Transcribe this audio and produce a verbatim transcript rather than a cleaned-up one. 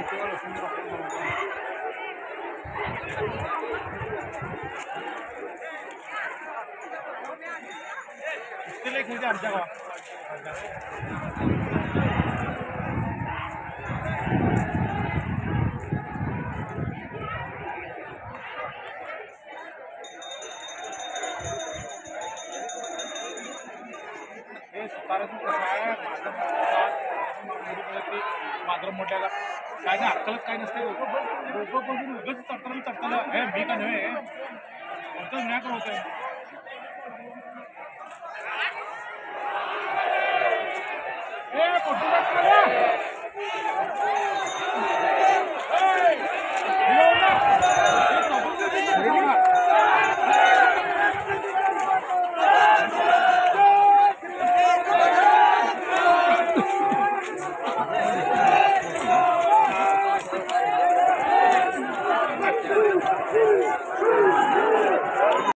खेळते आमच्या गावात हे सुतारातून कसं आहे मात्र मोठ्याला काय नाही अक्कलच काय नसते लोक पण उगाच चढताना चढताना हे मी का नव्हे कोणतंच मॅटर होत आहे ए